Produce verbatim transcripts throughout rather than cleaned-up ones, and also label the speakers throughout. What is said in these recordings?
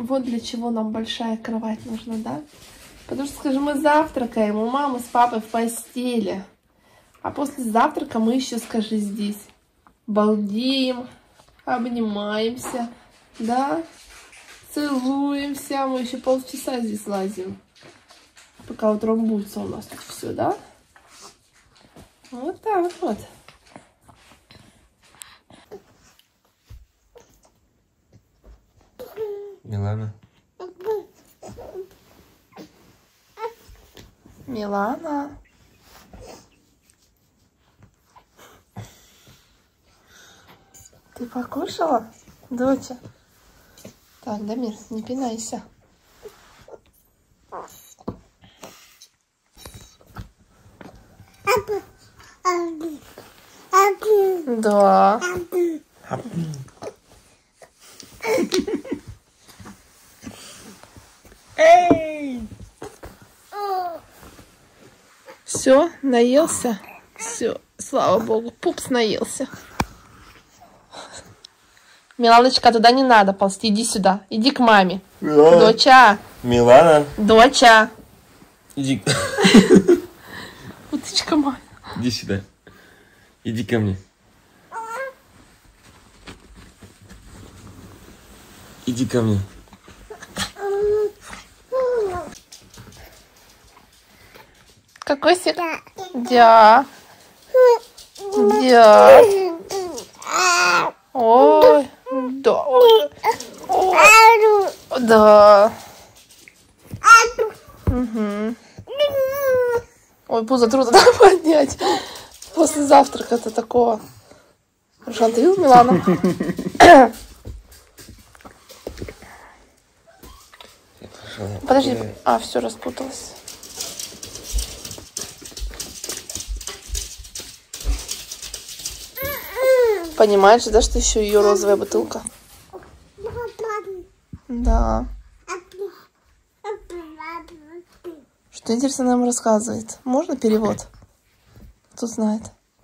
Speaker 1: Вот для чего нам большая кровать нужна, да? Потому что, скажем, мы завтракаем, у мамы с папой в постели. А после завтрака мы еще, скажи, здесь балдеем, обнимаемся, да? Целуемся. Мы еще полчаса здесь лазим. Пока утрамбуется у нас тут все, да? Вот так вот.
Speaker 2: Милана.
Speaker 1: Милана. Ты покушала, доча? Так, Дамир, не пинайся. Да. Все, наелся? Все, слава богу, пупс наелся. Миланочка, туда не надо ползти, иди сюда, иди к маме. Милана. Доча.
Speaker 2: Милана.
Speaker 1: Доча.
Speaker 2: Иди.
Speaker 1: Уточка моя.
Speaker 2: Иди сюда. Иди ко мне. Иди ко мне.
Speaker 1: Какой сик? Да. Да. Ой. Да. Да. Угу. Ой, пузо трудно поднять. После завтрака-то такого. Рушан, ты видел Милану? Подожди. А, все, распуталось. Понимаешь, да, что еще ее розовая бутылка? Да. Что интересно нам рассказывает? Можно перевод? Кто знает?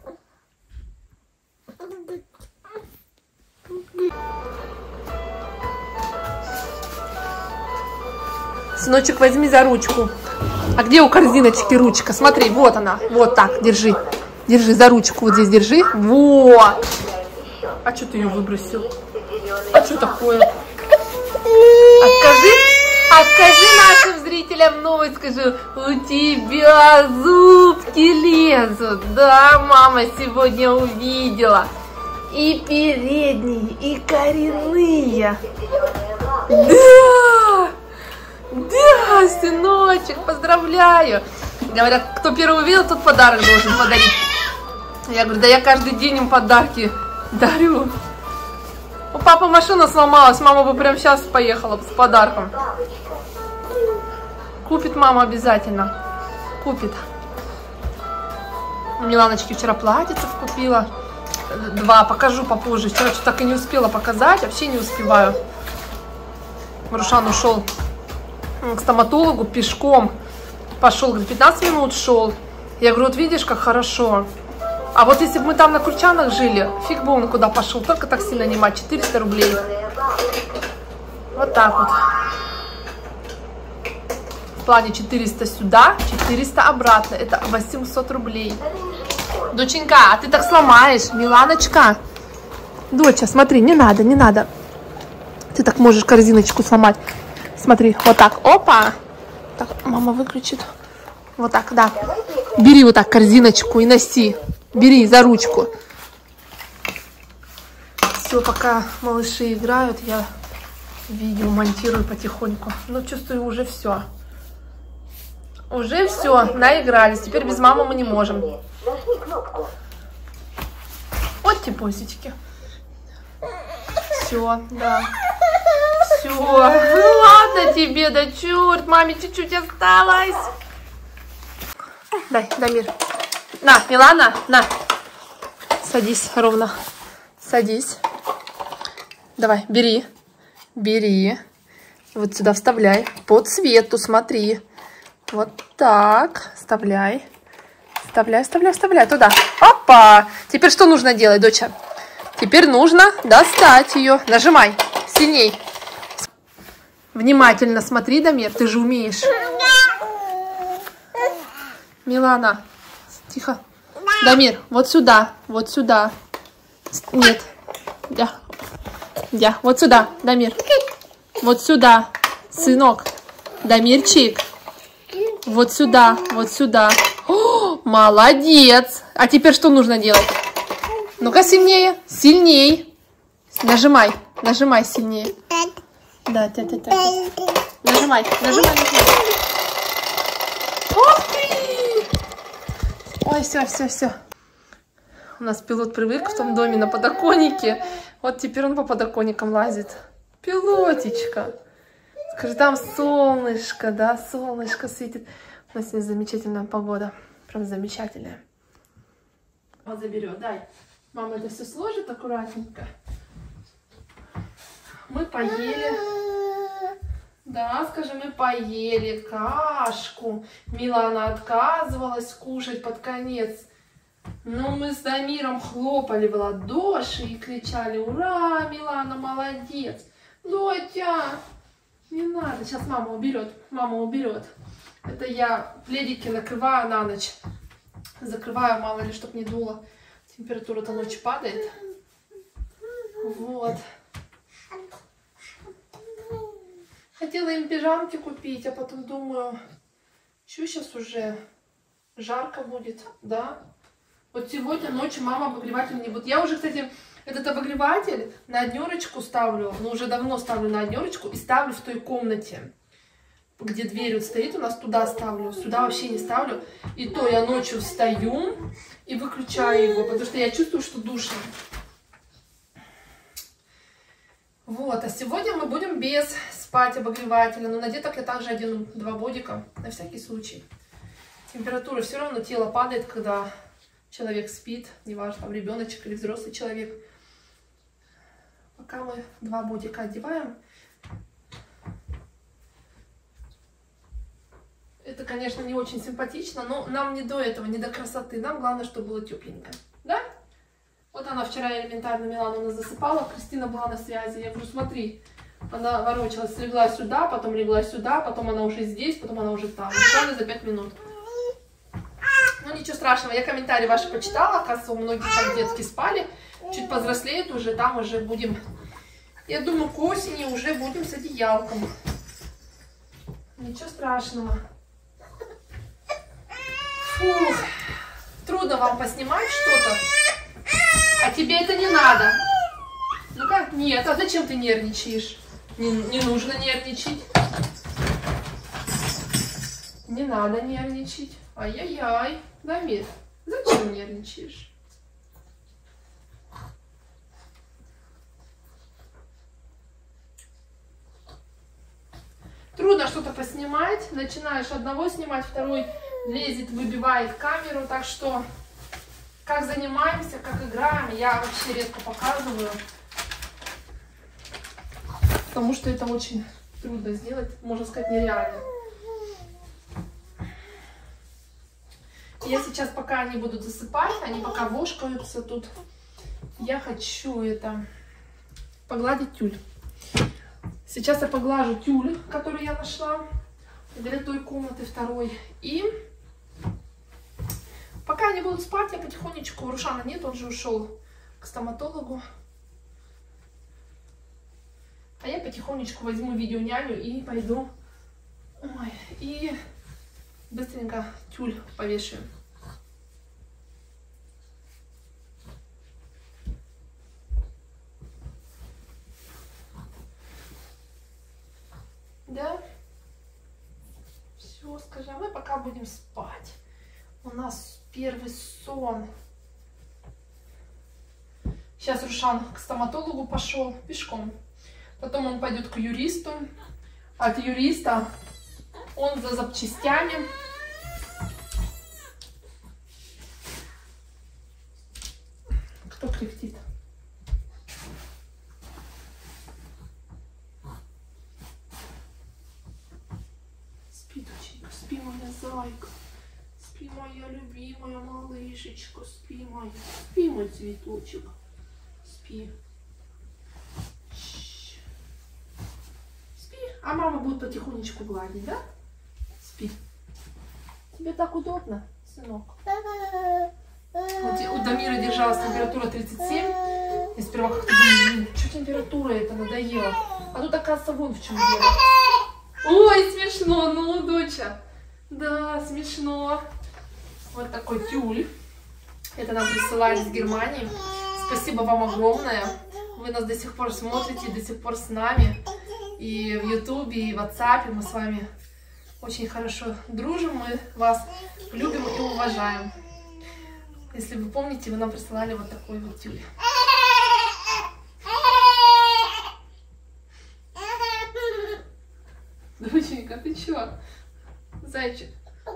Speaker 1: Сыночек, возьми за ручку. А где у корзиночки ручка? Смотри, вот она. Вот так, держи. Держи за ручку, вот здесь держи. Вот. А что ты ее выбросил? А что такое? А скажи, а скажи нашим зрителям новость, скажи, у тебя зубки лезут. Да, мама сегодня увидела. И передние, и коренные. Да! Да, сыночек, поздравляю. Говорят, кто первый увидел, тот подарок должен подарить. Я говорю, да я каждый день им подарки дарю. У папы машина сломалась, мама бы прямо сейчас поехала с подарком. Купит мама обязательно. Купит. Миланочке вчера платьицев купила. Два, покажу попозже. Вчера что-то так и не успела показать, вообще не успеваю. Марушан ушел к стоматологу пешком. Пошел, говорит, пятнадцать минут шел. Я говорю, вот видишь, как хорошо. А вот если бы мы там на Курчанах жили, фиг бы он куда пошел. Только такси нанимать, четыреста рублей. Вот так вот. В плане четыреста сюда, четыреста обратно. Это восемьсот рублей. Доченька, а ты так сломаешь, Миланочка. Доча, смотри, не надо, не надо. Ты так можешь корзиночку сломать. Смотри, вот так, опа. Так, мама выключит. Вот так, да. Бери вот так корзиночку и носи. Бери за ручку. Все, пока малыши играют, я видео монтирую потихоньку. Ну, чувствую, уже все. Уже все, наигрались. Теперь без мамы мы не можем. Вот типосечки. Все, да. Все. Ну ладно тебе, да черт, маме чуть-чуть осталось. Дай, Дамир. На, Милана, на. Садись ровно. Садись. Давай, бери. Бери. Вот сюда вставляй. По цвету, смотри. Вот так. Вставляй. Вставляй, вставляй, вставляй. Туда. Опа! Теперь что нужно делать, доча? Теперь нужно достать ее. Нажимай. Сильней. Внимательно смотри, Дамир, ты же умеешь. Милана, тихо. Дамир, вот сюда, вот сюда. Нет. Да. Да, вот сюда, Дамир. Вот сюда, сынок. Дамирчик. Вот сюда, вот сюда. О, молодец. А теперь что нужно делать? Ну-ка сильнее, сильней. Нажимай, нажимай сильнее. Да, да, да, да. Нажимай, нажимай, нажимай. Ох ты! Ой, все, все, все. У нас пилот привык в том доме на подоконнике. Вот теперь он по подоконникам лазит. Пилотичка. Скажи, там солнышко, да, солнышко светит. У нас сегодня замечательная погода. Прям замечательная. Вот заберет, дай. Мама это все сложит аккуратненько. Мы поели. Да, скажи, мы поели кашку. Милана отказывалась кушать под конец. Но мы с Дамиром хлопали в ладоши и кричали: ура, Милана, молодец. Дотя, не надо, сейчас мама уберет, мама уберет. Это я пледики накрываю на ночь. Закрываю, мало ли, чтоб не дуло. Температура-то ночью падает. Вот. Хотела им пижамки купить, а потом думаю, что сейчас уже жарко будет, да? Вот сегодня ночью мама обогреватель не будет. Я уже, кстати, этот обогреватель на однерочку ставлю, ну уже давно ставлю на однерочку и ставлю в той комнате, где дверь вот стоит, у нас туда ставлю, сюда вообще не ставлю. И то я ночью встаю и выключаю его, потому что я чувствую, что душно. Вот, а сегодня мы будем без спать обогревателя, но на деток я также одену два бодика, на всякий случай. Температура все равно, тело падает, когда человек спит, неважно, там ребеночек или взрослый человек. Пока мы два бодика одеваем. Это, конечно, не очень симпатично, но нам не до этого, не до красоты. Нам главное, чтобы было тепленько. Да? Вот она вчера элементарно Милану нас засыпала, Кристина была на связи. Я говорю, смотри, она ворочалась, легла сюда, потом легла сюда, потом она уже здесь, потом она уже там. Буквально за пять минут. Ну ничего страшного, я комментарии ваши почитала, оказывается, у многих там детки спали, чуть повзрослеют уже, там уже будем, я думаю, к осени уже будем с одеялком. Ничего страшного. Фух, трудно вам поснимать что-то, а тебе это не надо. Ну-ка, нет, а зачем ты нервничаешь? Не, не нужно нервничать. Не надо нервничать. Ай-яй-яй, Дамир, зачем нервничаешь? Трудно что-то поснимать. Начинаешь одного снимать, второй лезет, выбивает камеру. Так что, как занимаемся, как играем, я вообще редко показываю. Потому что это очень трудно сделать, можно сказать, нереально. Я сейчас, пока они будут засыпать, они пока вошкаются тут, я хочу это погладить тюль. Сейчас я поглажу тюль, который я нашла для той комнаты второй. И пока они будут спать, я потихонечку... Рушана нет, он же ушел к стоматологу. А я потихонечку возьму видеоняню и пойду. Ой, и... быстренько тюль повешаю. Да? Все, скажи, а мы пока будем спать. У нас первый сон. Сейчас Рушан к стоматологу пошел пешком. Потом он пойдет к юристу. От юриста он за запчастями. Кто кряхтит? Спи, доченька, спи, моя зайка. Спи, моя любимая малышечка. Спи, моя. Спи, мой цветочек. Спи. Спи. А А мама будет потихонечку гладить, да? Спи. Тебе так удобно, сынок? Вот у Дамира держалась температура тридцать семь. Я сперва как-то думала, блин, что температура это надоело. А тут, оказывается, вон в чем дело. Ой, смешно, ну, доча. Да, смешно. Вот такой тюль. Это нам присылали из Германии. Спасибо вам огромное. Вы нас до сих пор смотрите, до сих пор с нами. И в Ютубе, и в WhatsApp. Мы с вами очень хорошо дружим. Мы вас любим и уважаем. Если вы помните, вы нам присылали вот такой вот тюль. Доченька, ты чё? Зайчик.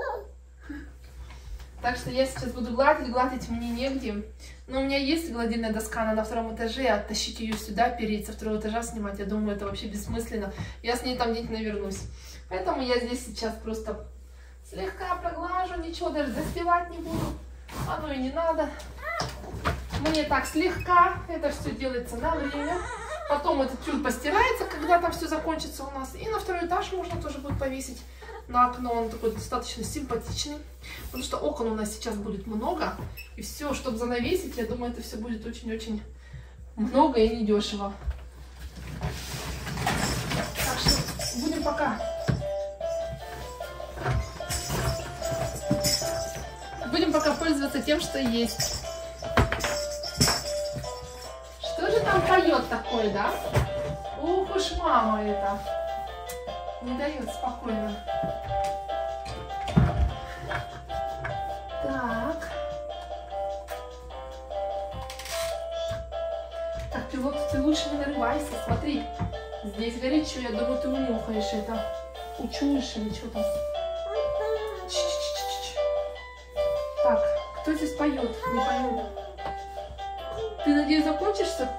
Speaker 1: Так что я сейчас буду гладить, гладить мне негде. Но у меня есть гладильная доска, она на втором этаже, и оттащить ее сюда, перейти со второго этажа снимать, я думаю, это вообще бессмысленно. Я с ней там где-нибудь навернусь. Поэтому я здесь сейчас просто слегка проглажу, ничего даже заспевать не буду. Оно и не надо. Мне так слегка, это все делается на время. Потом этот тюль постирается, когда там все закончится у нас. И на второй этаж можно тоже будет повесить на окно. Он такой достаточно симпатичный. Потому что окон у нас сейчас будет много. И все, чтобы занавесить, я думаю, это все будет очень-очень много и недешево. Так что будем пока. Будем пока пользоваться тем, что есть. Что же там поет такой, да? Ух уж мама это. Не дает спокойно. Так. Так, пилот, ты лучше не нарывайся. Смотри, здесь горячо. Я думаю, ты унюхаешь это. Учуешь или что там? Так, кто здесь поет? Не пойму. Ты, надеюсь, закончишься?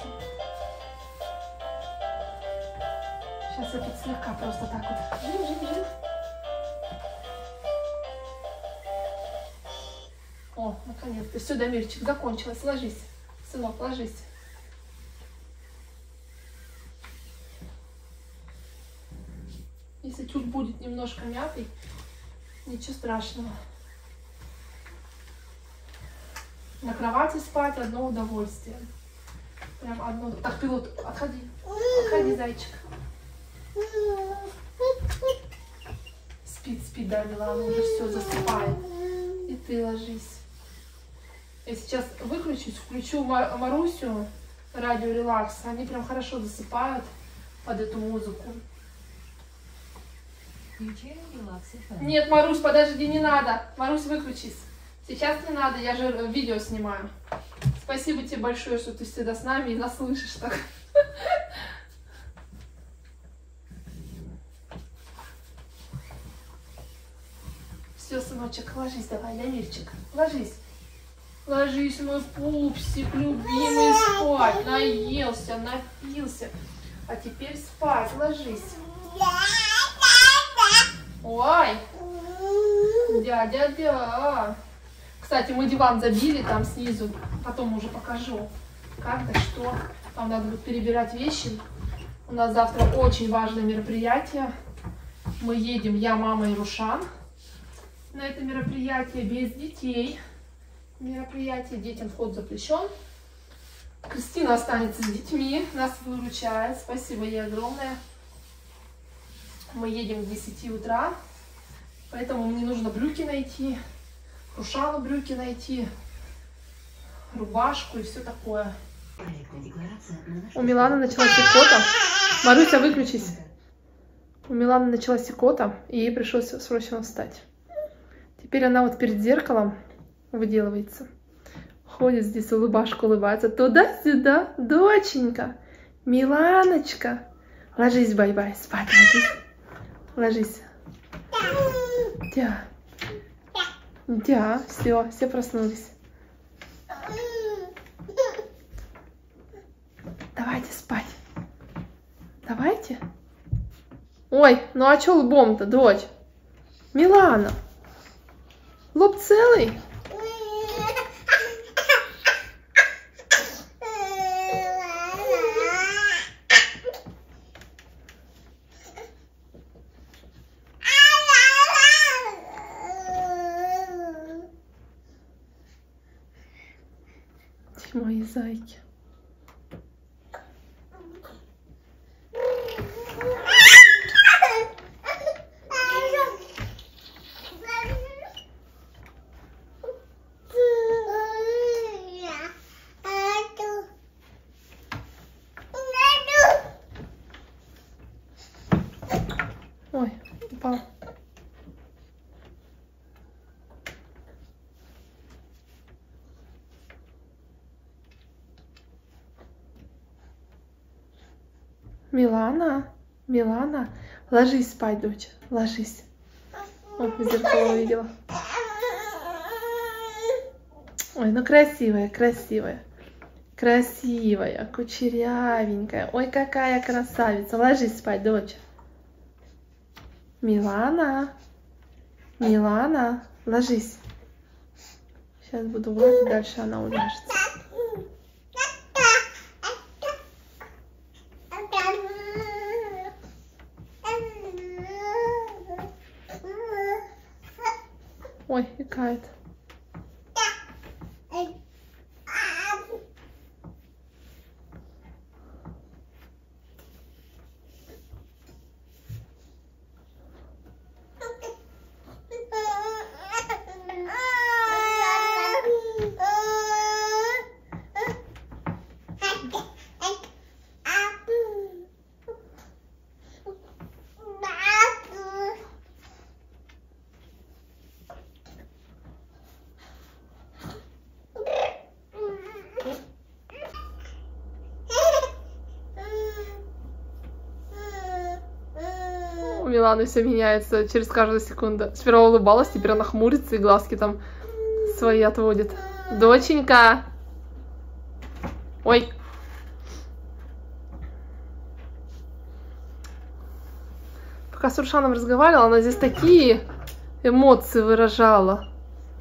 Speaker 1: Сейчас я тут слегка просто так вот. Жив, жив, жив. О, наконец-то. Все, Дамирчик, закончилось. Ложись. Сынок, ложись. Если тюль будет немножко мятый, ничего страшного. На кровати спать одно удовольствие. Прям одно. Так, пилот, отходи. Отходи, зайчик. Спит, спит, да, Милана, уже все, засыпает. И ты ложись. Я сейчас выключусь, включу Марусю, радио релакс. Они прям хорошо засыпают под эту музыку. Нет, Марусь, подожди, не надо. Марусь, выключись. Сейчас не надо, я же видео снимаю. Спасибо тебе большое, что ты всегда с нами и нас слышишь так. Все, сыночек, ложись давай, Дамирчик. Ложись. Ложись, мой пупсик, любимый, спать. Наелся, напился. А теперь спать, ложись. Ой, дядя-дя. Кстати, мы диван забили там снизу. Потом уже покажу, как да что. Там надо будет перебирать вещи. У нас завтра очень важное мероприятие. Мы едем, я, мама и Рушан, на это мероприятие без детей. Мероприятие, детям вход запрещен. Кристина останется с детьми, нас выручает. Спасибо ей огромное. Мы едем к десяти утра, поэтому мне нужно брюки найти, Рушану брюки найти, рубашку и все такое. У Миланы началась икота. Маруся, выключись. У Миланы началась икота, и ей пришлось срочно встать. Теперь она вот перед зеркалом выделывается. Ходит здесь, улыбашка улыбается. Туда-сюда, доченька, Миланочка. Ложись, бай-бай, спать ложись. Ложись. Дя. Дя. Все, все проснулись. Давайте спать. Давайте. Ой, ну а что лбом-то, дочь? Милана. Лоб целый? Мои зайки. Ой, упал. Милана, Милана, ложись спать, дочь, ложись. О, в зеркало увидела. Ой, ну красивая, красивая. Красивая, кучерявенькая. Ой, какая красавица. Ложись спать, дочь. Милана, Милана, ложись. Сейчас буду гладить, дальше она уляжется. Ой, икает. У Миланы все меняется через каждую секунду. Сперва улыбалась, теперь она хмурится и глазки там свои отводит. Доченька! Ой! Пока с Рушаном разговаривала, она здесь такие эмоции выражала.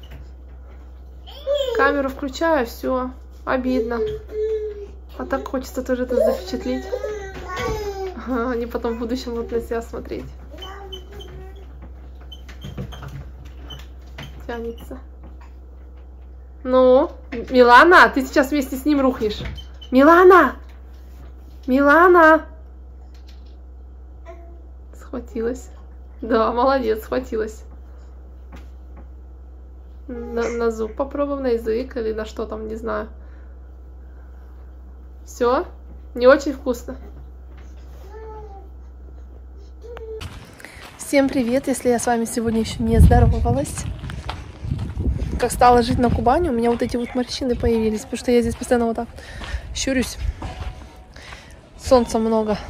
Speaker 1: Камеру включаю, все, обидно. А так хочется тоже это запечатлеть. А не потом в будущем будут на себя смотреть. Тянется. Ну, Милана, ты сейчас вместе с ним рухнешь. Милана! Милана! Схватилась. Да, молодец, схватилась. На, на зуб попробуем, на язык или на что там, не знаю. Все? Не очень вкусно? Всем привет, если я с вами сегодня еще не здоровалась. Как стала жить на Кубани, у меня вот эти вот морщины появились, потому что я здесь постоянно вот так щурюсь. Солнца много.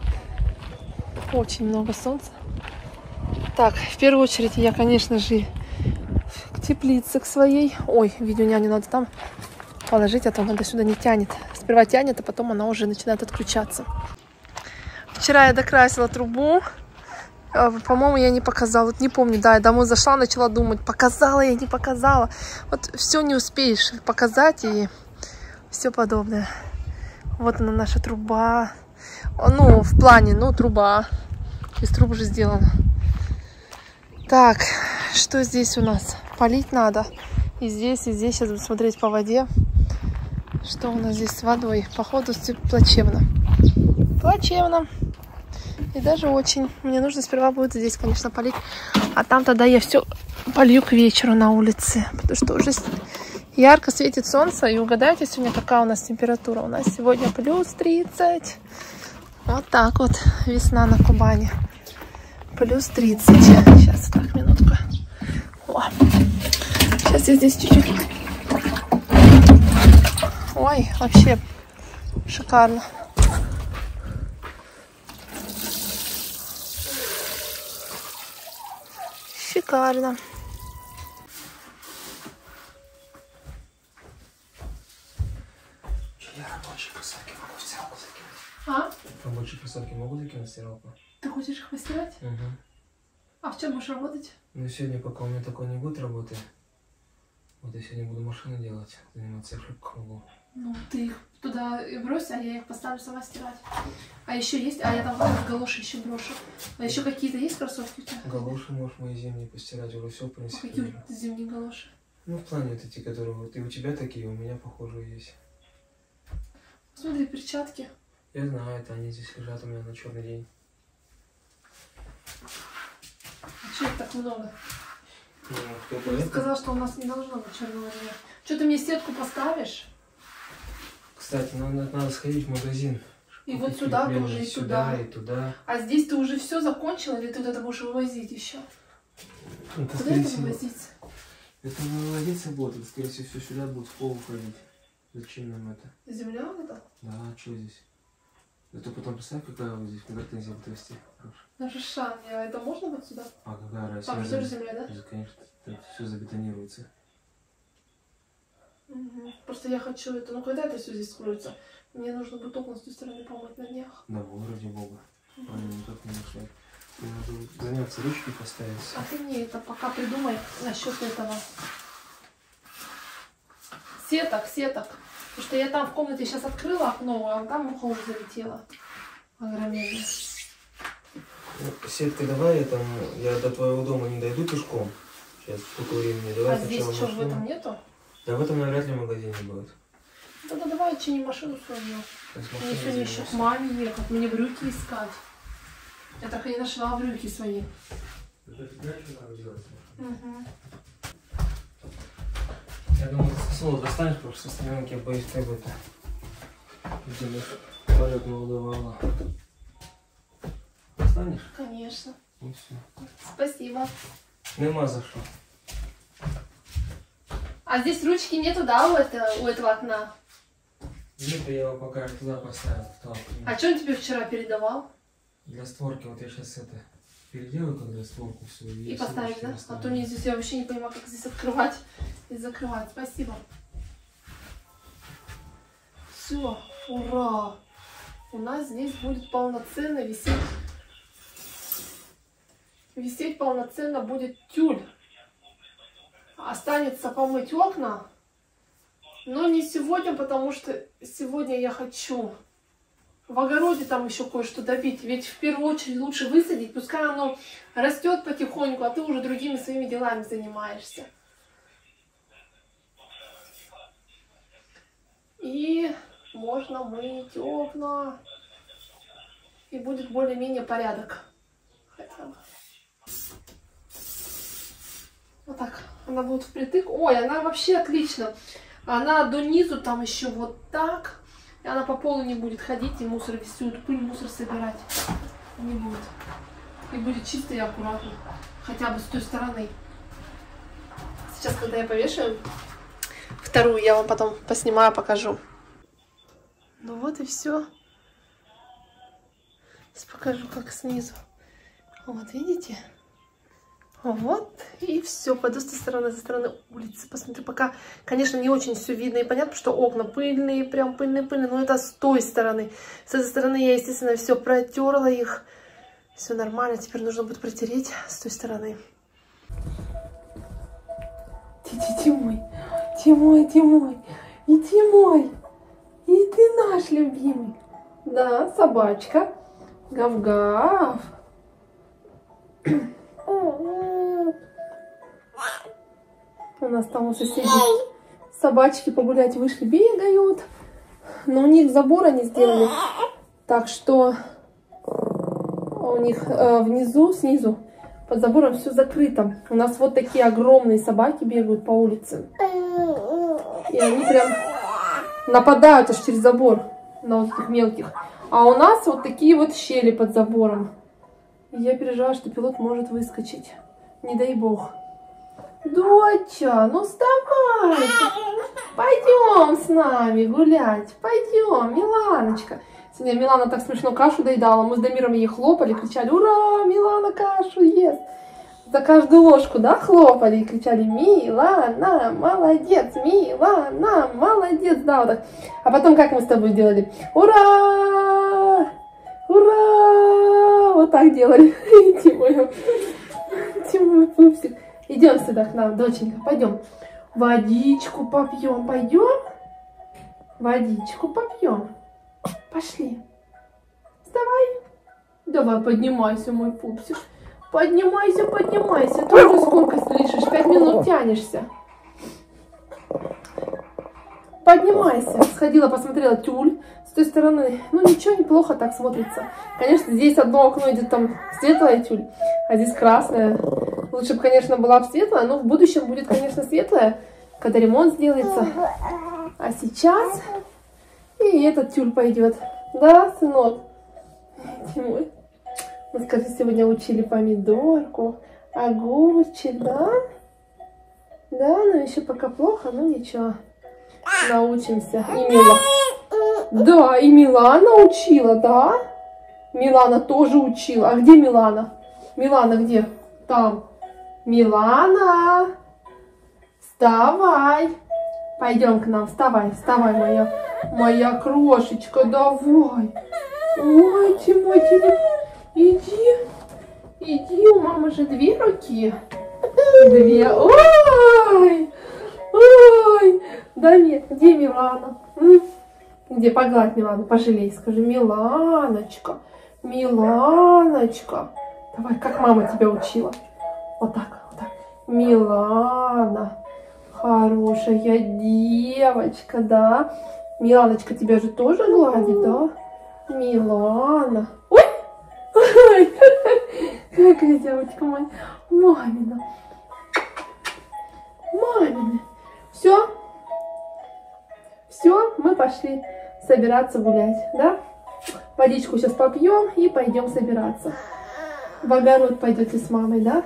Speaker 1: Очень много солнца. Так, в первую очередь я, конечно же, к теплице к своей. Ой, видеоняню надо там положить, а то надо сюда не тянет. Сперва тянет, а потом она уже начинает отключаться. Вчера я докрасила трубу. По-моему, я не показала. Вот не помню, да, я домой зашла, начала думать, показала я, не показала. Вот все не успеешь показать и все подобное. Вот она, наша труба. Ну, в плане, ну, труба. Из трубы уже сделана. Так, что здесь у нас? Полить надо. И здесь, и здесь. Сейчас буду смотреть по воде. Что у нас здесь с водой? Походу, плачевно. Плачевно. И даже очень. Мне нужно сперва будет здесь, конечно, полить. А там тогда я все полью к вечеру на улице. Потому что уже ярко светит солнце. И угадайте сегодня, какая у нас температура. У нас сегодня плюс тридцать. Вот так вот весна на Кубани. Плюс тридцать. Сейчас, так, минутку. О. Сейчас я здесь чуть-чуть. Ой, вообще шикарно. Шикарно.
Speaker 2: Я рабочие кроссовки могу в стиралку закинуть.
Speaker 1: А?
Speaker 2: Рабочие кроссовки могу закинуть в стиралку?
Speaker 1: Ты хочешь их постирать?
Speaker 2: Угу.
Speaker 1: А в чем будешь работать?
Speaker 2: Ну сегодня, пока у меня такой не будет работы, вот я сегодня буду машину делать, заниматься я ошибках могу.
Speaker 1: Ну, ты их туда и брось, а я их поставлю сама стирать. А еще есть, а я там галоши еще брошу. А еще какие-то есть кроссовки у тебя?
Speaker 2: Галоши можешь мои зимние постирать, уже все, в принципе.
Speaker 1: А какие у тебя зимние галоши?
Speaker 2: Ну, в плане вот эти, которые вот и у тебя такие, у меня, похоже, есть.
Speaker 1: Смотри, перчатки.
Speaker 2: Я знаю, это они здесь лежат у меня на черный день.
Speaker 1: А что это так много?
Speaker 2: Ну, кто
Speaker 1: Ты сказал, что у нас не должно быть черного дня. Что, ты мне сетку поставишь?
Speaker 2: Кстати, надо, надо сходить в магазин.
Speaker 1: И вот сюда тоже, и
Speaker 2: сюда,
Speaker 1: туда.
Speaker 2: и туда.
Speaker 1: А здесь ты уже все закончил, или ты вот это будешь вывозить еще?
Speaker 2: Ну, это,
Speaker 1: Куда это
Speaker 2: всего,
Speaker 1: вывозить?
Speaker 2: это не вывозиться будет, это, скорее всего, все сюда будет в пол уходить. Зачем нам это?
Speaker 1: Земля вот это?
Speaker 2: Да, а что здесь? Это потом представь, какая вот здесь гортензия будет расти.
Speaker 1: На шишане, а это можно вот сюда?
Speaker 2: А какая разница?
Speaker 1: Там же тоже земля, да?
Speaker 2: Здесь, конечно, это все забетонируется.
Speaker 1: Угу. Просто я хочу это, ну когда это все здесь скроется? Мне нужно будет окна с той стороны помыть на днях.
Speaker 2: Да, ради бога. Угу. Они никак не мешают. Мне надо заняться, ручки поставить.
Speaker 1: А ты мне это пока придумай насчет этого. Сеток, сеток. Потому что я там в комнате сейчас открыла окно, а там муха уже залетела. Огроменная.
Speaker 2: Ну, сетка давай, я там, я до твоего дома не дойду пешком. Сейчас сколько времени, давай
Speaker 1: А здесь что, в этом нету?
Speaker 2: Да в этом навряд ли в магазине будет.
Speaker 1: Тогда давай чиним машину свою. Мне сегодня еще к маме ехать, мне брюки искать. Я так и не нашла брюки свои.
Speaker 2: Это дальше надо делать.
Speaker 1: Угу.
Speaker 2: Я думаю, ты соло достанешь, потому что со стоянки я боюсь, как бы это видимо полет не удавало. Достанешь?
Speaker 1: Конечно.
Speaker 2: Ну все.
Speaker 1: Спасибо.
Speaker 2: Нема за что.
Speaker 1: А здесь ручки нету, да, у этого, у этого окна?
Speaker 2: Нет, я его пока туда поставил, в то окно.
Speaker 1: А что он тебе вчера передавал?
Speaker 2: Для створки, вот я сейчас это переделаю, когда створку всю.
Speaker 1: И поставишь, да? А то мне здесь, я вообще не понимаю, как здесь открывать и закрывать. Спасибо. Все, ура! У нас здесь будет полноценно висеть. Висеть полноценно будет тюль. Останется помыть окна. Но не сегодня, потому что сегодня я хочу в огороде там еще кое-что добить. Ведь в первую очередь лучше высадить. Пускай оно растет потихоньку, а ты уже другими своими делами занимаешься. И можно мыть окна. И будет более-менее порядок. Хотя бы. Вот так. Она будет впритык. Ой, она вообще отлично. Она до низу там еще вот так. И она по полу не будет ходить и мусор всю эту пыль, мусор собирать. Не будет. И будет чисто и аккуратно. Хотя бы с той стороны. Сейчас, когда я повешаю вторую, я вам потом поснимаю, покажу. Ну вот и все. Сейчас покажу, как снизу. Вот, видите? Вот, и все. Пойду с той стороны, со стороны улицы. Посмотрю, пока, конечно, не очень все видно и понятно, что окна пыльные, прям пыльные-пыльные, но это с той стороны. С этой стороны я, естественно, все протерла их. Все нормально, теперь нужно будет протереть с той стороны. Тимой, Тимой, Тимой, и Тимой, и ты наш любимый. Да, собачка. Гав-гав. У нас там у соседей собачки погулять вышли, бегают. Но у них забора не сделали. Так что у них э, внизу, снизу, под забором все закрыто. У нас вот такие огромные собаки бегают по улице. И они прям нападают аж через забор на вот этих мелких. А у нас вот такие вот щели под забором. И я переживаю, что пилот может выскочить. Не дай бог. Доча, ну вставай. Пойдем с нами гулять. Пойдем, Миланочка. Сегодня Милана так смешно кашу доедала. Мы с Дамиром ей хлопали, кричали: ура, Милана кашу ест. За каждую ложку, да, хлопали и кричали: Милана, молодец, Милана, молодец. Да, вот так. А потом как мы с тобой делали? Ура! Ура! Вот так делали. Тимой, Тимой пупсик. Идем сюда к нам, доченька, пойдем. Водичку попьем, пойдем? Водичку попьем. Пошли. Вставай. Давай, поднимайся, мой пупсик. Поднимайся, поднимайся. Ты уже сколько слышишь? Пять минут тянешься. Поднимайся. Сходила, посмотрела тюль. С той стороны, ну ничего, неплохо так смотрится. Конечно, здесь одно окно идет там светлая тюль, а здесь красная. Лучше бы, конечно, была бы светлая, но в будущем будет, конечно, светлая, когда ремонт сделается. А сейчас и этот тюль пойдет. Да, сынок? Тимур. Мы, скажи, сегодня учили помидорку, огурчик, да? Да, но еще пока плохо, но ничего. Научимся. И Мила. Да, и Милана учила, да? Милана тоже учила. А где Милана? Милана где? Там. Милана. Вставай. Пойдем к нам. Вставай, вставай, моя, моя крошечка. Давай. Ой, Тимофей, иди. Иди, у мамы же две руки. Две. Ой. Ой. Да нет, где Милана? Где? Погладь Милану, пожалей. Скажи, Миланочка, Миланочка. Давай, как мама тебя учила. Вот так, вот так. Милана, хорошая девочка, да? Миланочка тебя же тоже гладит, да? Милана. Ой! Ой! Какая девочка моя. Мамина. Мамина. Все? Все, мы пошли собираться гулять, да? Водичку сейчас попьем и пойдем собираться. В огород пойдете с мамой, да?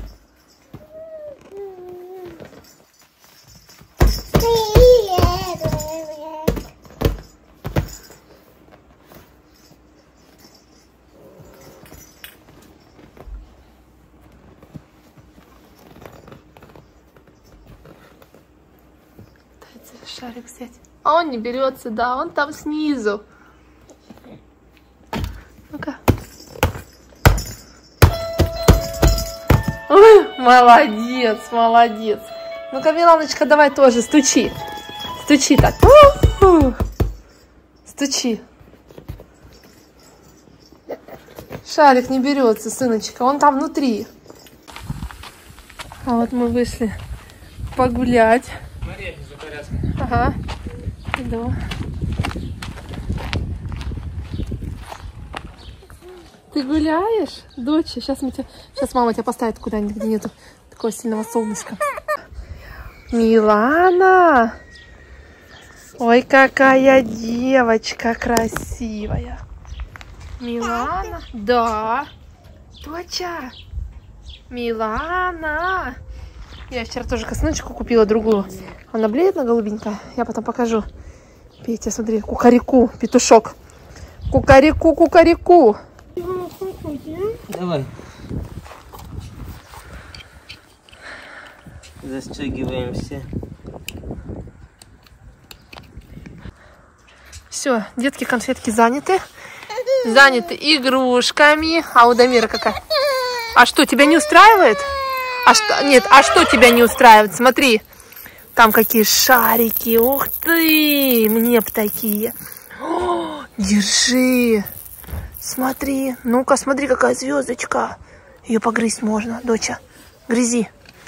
Speaker 1: Дайте шарик взять. А он не берется, да, он там снизу. Ну-ка. Ой, молодец, молодец. Ну-ка, Миланочка, давай тоже стучи. Стучи так. У-у-у. Стучи. Шарик не берется, сыночка, он там внутри. А вот мы вышли погулять.
Speaker 2: Мария, за порядком.
Speaker 1: Ага. Иду. Ты гуляешь, доча? Сейчас, мы тебя... Сейчас мама тебя поставит куда-нибудь, где нету такого сильного солнышка. Милана! Ой, какая девочка красивая. Милана? Да. Доча. Милана. Я вчера тоже косыночку купила, другую. Она бледная, голубенькая. Я потом покажу. Петя, смотри, кукареку, петушок. Кукареку, кукареку.
Speaker 2: Давай. Застегиваемся.
Speaker 1: Все, детки, конфетки заняты. Заняты игрушками. А у Дамира какая? А что, тебя не устраивает? А что? Нет, а что тебя не устраивает? Смотри, там какие шарики. Ух ты, мне б такие. О, держи. Смотри, ну-ка, смотри, какая звездочка. Ее погрызть можно, доча. Грызи.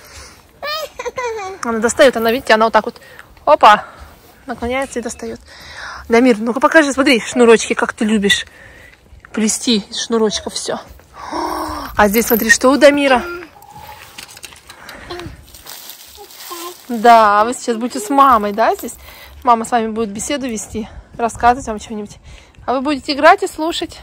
Speaker 1: Она достает, она, видите, она вот так вот, опа, наклоняется и достает. Дамир, ну-ка покажи, смотри, шнурочки, как ты любишь плести из шнурочков все. А здесь, смотри, что у Дамира. Да, вы сейчас будете с мамой, да, здесь? Мама с вами будет беседу вести, рассказывать вам что-нибудь. А вы будете играть и слушать.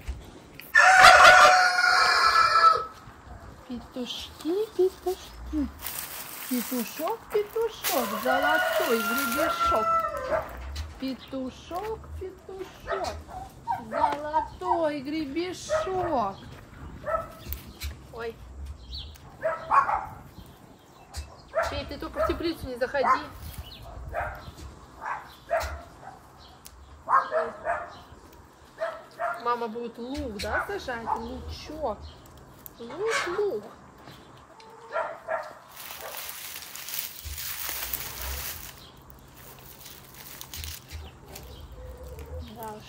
Speaker 1: Петушки, петушки. Петушок, петушок, золотой гребешок. Петушок, петушок, золотой гребешок. Ой. Петь, ты только в теплицу не заходи. Мама будет лук, да, сажать? Лучок. Лук, лук. Да уж.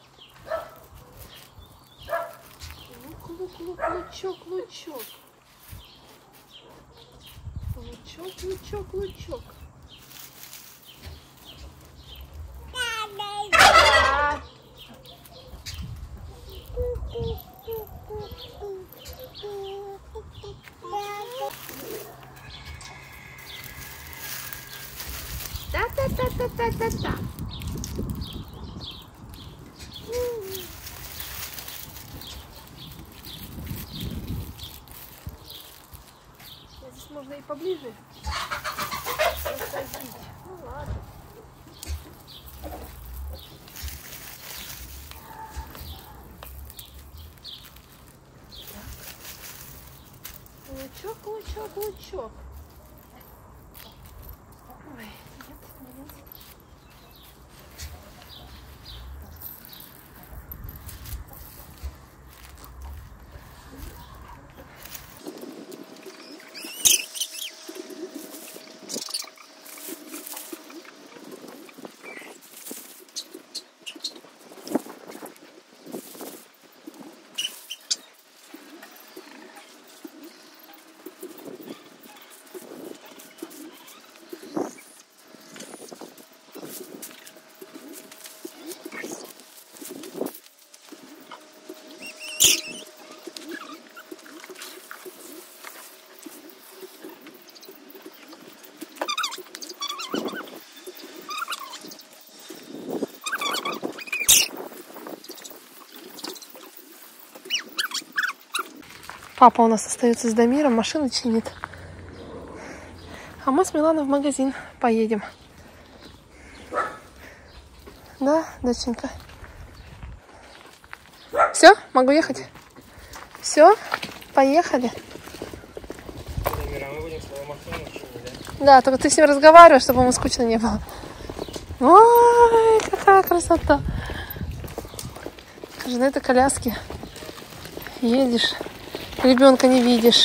Speaker 1: Лук, лук, лук, лучок, лучок. Лучок, лучок, лучок. Та-та-та-та-та-та-та. Здесь можно и поближе. Ну ладно. Лучок, лучок, лучок. Ой, нет, нет. Папа у нас остается с Дамиром, машину чинит. А мы с Миланой в магазин поедем. Да, доченька? Все? Могу ехать? Все? Поехали?
Speaker 2: Дамир, а мы будем свою машину чинить, да?
Speaker 1: Да, только ты с ним разговариваешь, чтобы ему скучно не было. Ой, какая красота! Скажи, на этой коляске едешь, ребенка не видишь.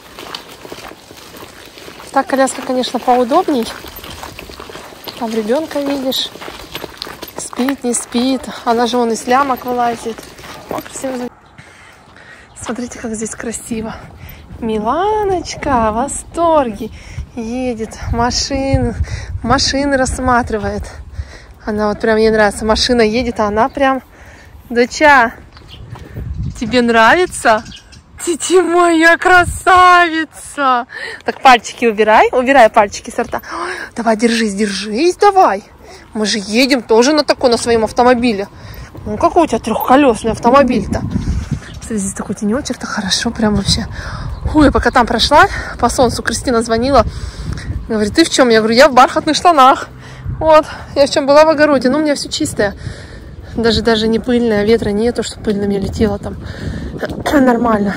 Speaker 1: Так коляска, конечно, поудобней. Там ребенка видишь. Спит, не спит. Она же вон из лямок вылазит. О, красиво. Смотрите, как здесь красиво. Миланочка в восторге. Едет, машины, машины рассматривает. Она вот прям, ей нравится. Машина едет, а она прям... Доча, тебе нравится? Тити моя красавица! Так, пальчики убирай, убирай пальчики с рта. Давай, держись, держись, давай. Мы же едем тоже на такой, на своем автомобиле. Ну, какой у тебя трехколесный автомобиль-то? Кстати, здесь такой тенечек, так хорошо, прям вообще. Ой, пока там прошла, по солнцу Кристина звонила. Говорит, ты в чем? Я говорю, я в бархатных штанах. Вот, я в чем была в огороде, но у меня все чистое. Даже, даже не пыльное, ветра нету, что пыль на меня летела там. Нормально.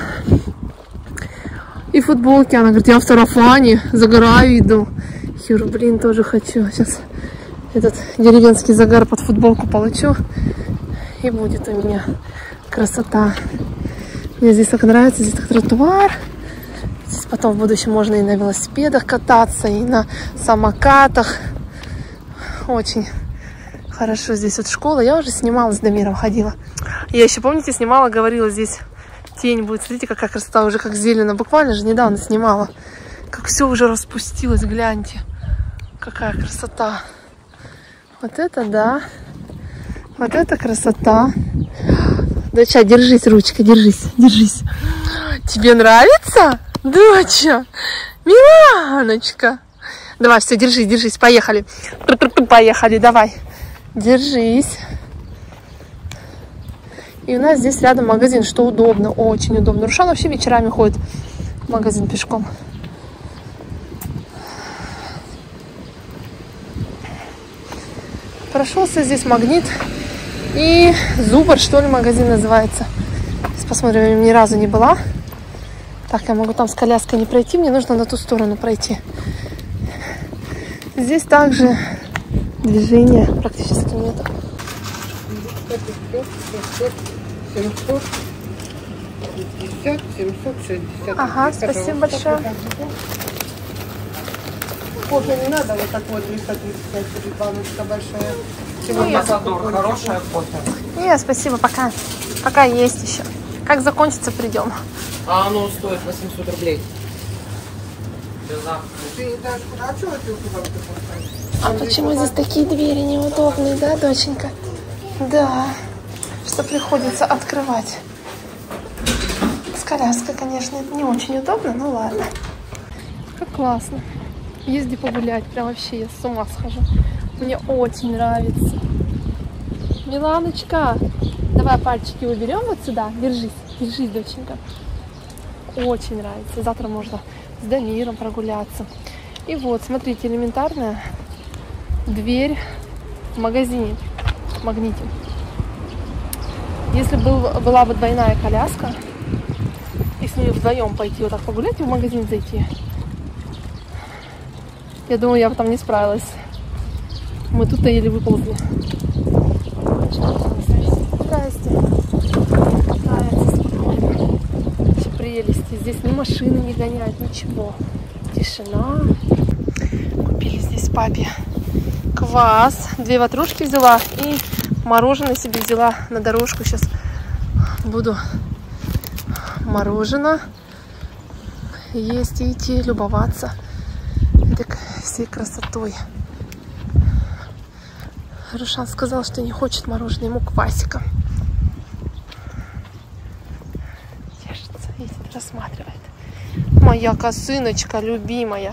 Speaker 1: И футболки. Она говорит, я в сарафане, загораю, иду. Я говорю, блин, тоже хочу. Сейчас этот деревенский загар под футболку получу. И будет у меня красота. Мне здесь так нравится, здесь так тротуар. Здесь потом в будущем можно и на велосипедах кататься, и на самокатах. Очень хорошо здесь вот школа. Я уже снимала, с Дамиром ходила. Я еще, помните, снимала, говорила, здесь тень будет. Смотрите, какая красота, уже как зелено. Буквально же недавно снимала. Как все уже распустилось, гляньте. Какая красота. Вот это да. Вот это красота. Доча, держись, ручка, держись, держись. Тебе нравится, доча? Миланочка. Давай, все, держись, держись, поехали. Поехали, давай. Держись. И у нас здесь рядом магазин, что удобно, очень удобно. Рушан вообще вечерами ходит в магазин пешком. Прошелся здесь Магнит и Зубр, что ли, магазин называется. Сейчас посмотрим, я ни разу не была. Так, я могу там с коляской не пройти, мне нужно на ту сторону пройти. Здесь также движения практически нету.
Speaker 3: семьсот пятьдесят, семьсот шестьдесят.
Speaker 1: Ага, спасибо большое.
Speaker 3: Кофе не надо, вот так вот триста тридцать пять, баночка большая.
Speaker 1: Нет,
Speaker 2: хорошая кофе.
Speaker 1: Нет, спасибо, пока. Пока есть еще. Как закончится, придем.
Speaker 2: А оно стоит восемьсот рублей.
Speaker 3: Ты даже куда чего ты куда ты поставишь?
Speaker 1: А почему здесь такие двери неудобные, да, доченька? Да, что приходится открывать. С коляской, конечно, это не очень удобно, но ладно. Как классно. Езди погулять, прям вообще я с ума схожу. Мне очень нравится. Миланочка, давай пальчики уберем вот сюда. Держись, держись, доченька. Очень нравится. Завтра можно с Дамиром прогуляться. И вот, смотрите, элементарная дверь в магазине в Магните. Если был, была бы двойная коляска, и с ней вдвоем пойти вот так погулять и в магазин зайти, я думаю, я бы там не справилась. Мы тут-то еле выползли. Здрасте. Катается спокойно. Вообще прелести. Здесь ни машины не гоняют, ничего. Тишина. Купили здесь папе квас. Две ватрушки взяла и мороженое себе взяла на дорожку. Сейчас буду мороженое есть и идти любоваться так всей красотой. Рушан сказал, что не хочет мороженое, ему квасика. Держится, видит, рассматривает. Моя косыночка любимая.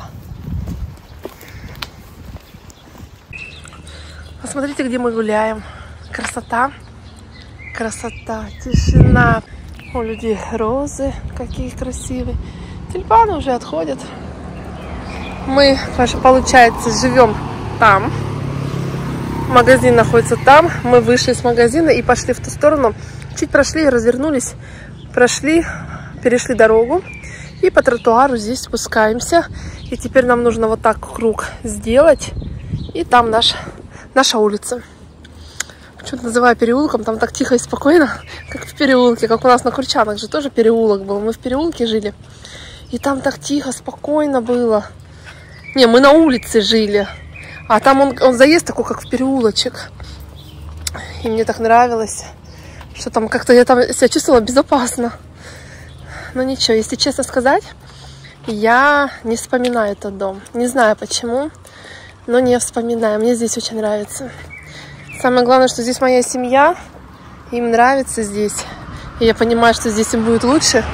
Speaker 1: Посмотрите, где мы гуляем. Красота. Красота, тишина. У людей розы какие красивые. Тюльпаны уже отходят. Мы, получается, живем там. Магазин находится там. Мы вышли с магазина и пошли в ту сторону. Чуть прошли, развернулись, прошли, перешли дорогу. И по тротуару здесь спускаемся. И теперь нам нужно вот так круг сделать. И там наш, наша улица. Что-то называю переулком. Там так тихо и спокойно, как в переулке. Как у нас на Курчанах же тоже переулок был. Мы в переулке жили. И там так тихо, спокойно было. Не, мы на улице жили. А там он, он заезд такой, как в переулочек. И мне так нравилось, что там как-то я там себя чувствовала безопасно. Но ничего, если честно сказать, я не вспоминаю этот дом. Не знаю почему, но не вспоминаю. Мне здесь очень нравится. Самое главное, что здесь моя семья. Им нравится здесь. И я понимаю, что здесь им будет лучше.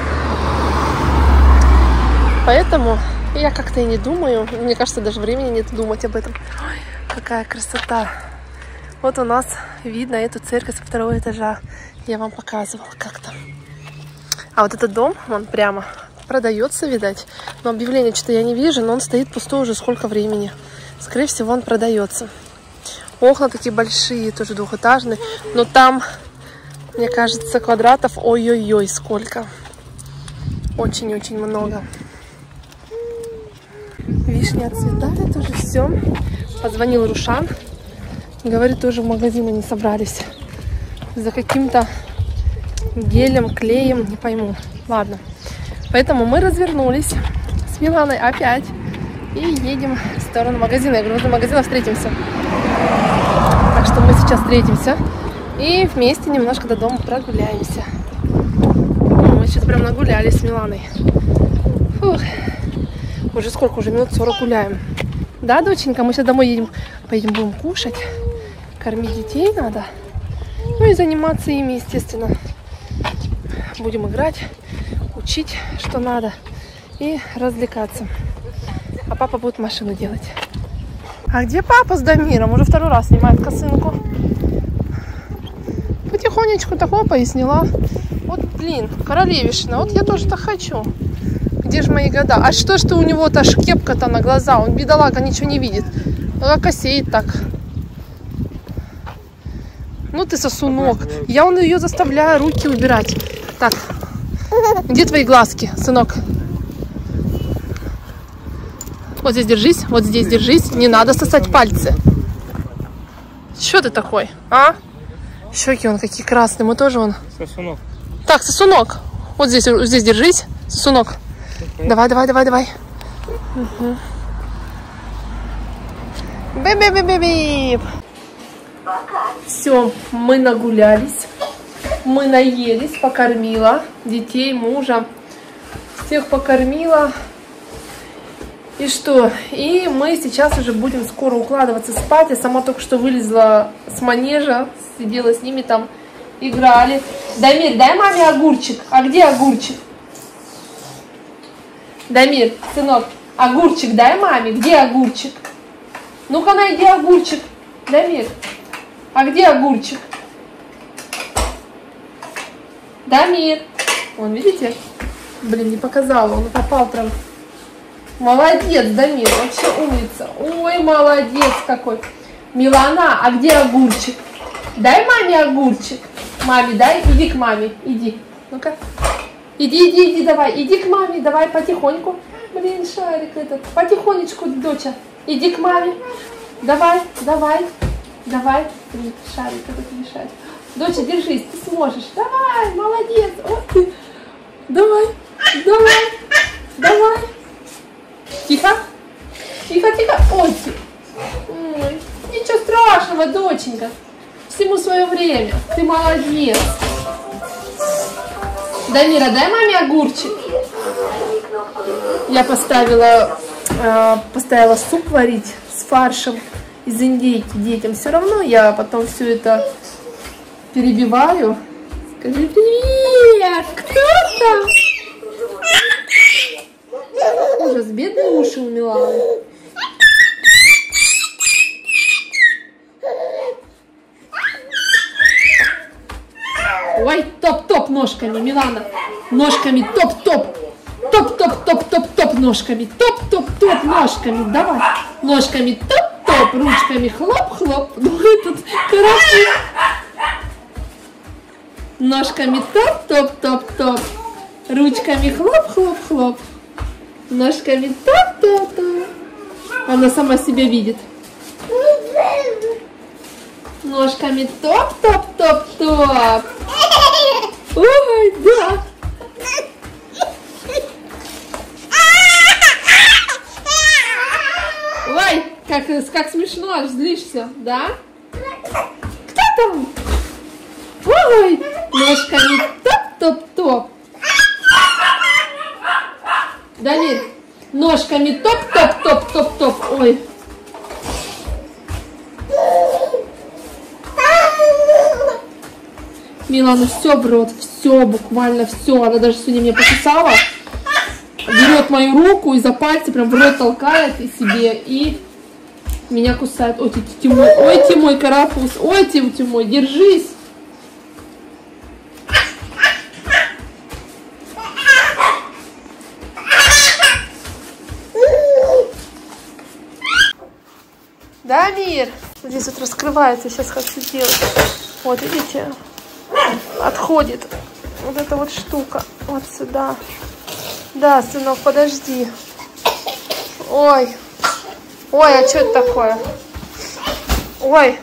Speaker 1: Поэтому я как-то и не думаю. Мне кажется, даже времени нет думать об этом. Ой, какая красота. Вот у нас видно эту церковь со второго этажа. Я вам показывала как-то. А вот этот дом, он прямо продается, видать. Но объявление что-то я не вижу, но он стоит пустой уже сколько времени. Скорее всего, он продается. Окна такие большие, тоже двухэтажные. Но там, мне кажется, квадратов ой-ой-ой сколько. Очень-очень много. Вишни отцветали, тоже все. Позвонил Рушан. Говорит, тоже в магазин они собрались. За каким-то гелем, клеем, не пойму. Ладно. Поэтому мы развернулись с Миланой опять. И едем в сторону магазина. Я говорю, возле магазина встретимся. Так что мы сейчас встретимся. И вместе немножко до дома прогуляемся. Мы сейчас прям нагулялись с Миланой. Фух. Уже сколько? Уже минут сорок гуляем. Да, доченька? Мы сейчас домой едем. Поедем, будем кушать. Кормить детей надо. Ну и заниматься ими, естественно. Будем играть, учить, что надо. И развлекаться. А папа будет машину делать. А где папа с Дамиром? Уже второй раз снимает косынку. Потихонечку такого пояснила. Вот, блин, королевишна. Вот я тоже так хочу. Где же мои года? А что ж ты у него-то кепка-то на глаза? Он, бедолага, ничего не видит. Косеет так. Ну ты сосунок. Я он ее заставляю руки убирать. Так. Где твои глазки, сынок? Вот здесь держись. Вот здесь держись. Не надо сосать пальцы. Что ты такой, а? Щеки вон какие красные. Мы тоже вон.
Speaker 2: Сосунок.
Speaker 1: Так, сосунок. Вот здесь, здесь держись. Сосунок. Давай, давай, давай, давай. Угу. Бип-бип-бип-бип. Все, мы нагулялись. Мы наелись, покормила детей, мужа. Всех покормила. И что? И мы сейчас уже будем скоро укладываться спать. Я сама только что вылезла с манежа, сидела с ними там, играли. Дамир, дай маме огурчик. А где огурчик? Дамир, сынок, огурчик дай маме. Где огурчик? Ну-ка найди огурчик. Дамир, а где огурчик? Дамир. Вон, видите? Блин, не показала, он попал прям. Молодец, Дамир, вообще умница. Ой, молодец какой. Милана, а где огурчик? Дай маме огурчик. Маме дай, иди к маме, иди. Ну-ка. Иди, иди, иди, давай, иди к маме, давай потихоньку. Блин, шарик этот. Потихонечку, доча. Иди к маме. Давай, давай, давай. Блин, шарик этот мешает. Доча, держись, ты сможешь. Давай, молодец. Ой, ты. Давай, давай, давай. Тихо, тихо, тихо. Ой, ой, ничего страшного, доченька. Всему свое время. Ты молодец. Дамира, дай маме огурчик. Я поставила, э, поставила суп варить с фаршем из индейки детям. Все равно я потом все это перебиваю. Скажи привет. Кто там? Ужас, бедные уши у Миланы. Ой, топ-топ ножками, Милана. Ножками топ-топ. Топ-топ-топ-топ-топ ножками. Топ-топ-топ ножками. Давай. Ножками топ-топ. Ручками хлоп-хлоп. Ну, этот карапуз. Ножками топ-топ-топ-топ. Ручками хлоп-хлоп-хлоп. Ножками топ-топ-топ. Она сама себя видит. Ножками топ-топ-топ-топ. Ой, да. Ой, как, как смешно, аж злишься, да? Кто там? Ой, ножками топ-топ-топ. Дамир, ножками топ-топ-топ-топ-топ. Ой. Милана все в рот, все, буквально все. Она даже сегодня меня покусала. Берет мою руку и за пальцы прям в рот толкает и себе, и меня кусает. Ой, ты мой, ой, ты мой карапуз, ой, ты, ты мой, держись. Да, Мир? Здесь вот раскрывается, сейчас хочу сделать. Вот, видите? Отходит вот эта вот штука вот сюда. Да, сынок, подожди. Ой. Ой, а что это такое? Ой.